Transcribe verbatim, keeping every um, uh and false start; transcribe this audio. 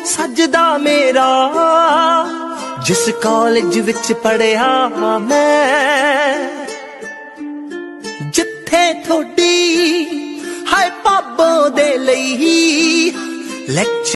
सजदा मेरा जिस कॉलेज विच पढ़िया मैं जिथे थोड़ी हाय पाबों दे लई लेक्चर